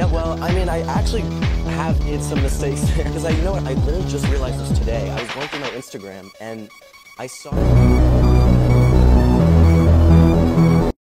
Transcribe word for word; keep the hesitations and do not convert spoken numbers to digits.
Yeah, well, I mean, I actually have made some mistakes there. Because I, you know what, I literally just realized this today. I was going through my Instagram, and I saw...